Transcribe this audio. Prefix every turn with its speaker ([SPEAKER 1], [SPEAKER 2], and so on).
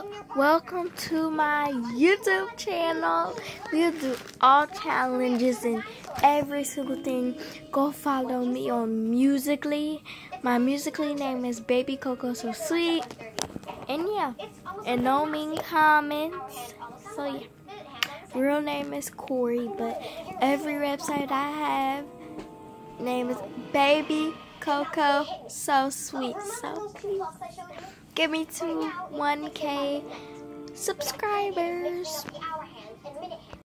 [SPEAKER 1] Welcome to my YouTube channel. We'll do all challenges and every single thing. Go follow me on Musically. My Musically name is Baby Coco So Sweet. And yeah, and no mean comments. So yeah, real name is Corey, but every website I have name is Baby Coco So Sweet. So please give me to 1K subscribers.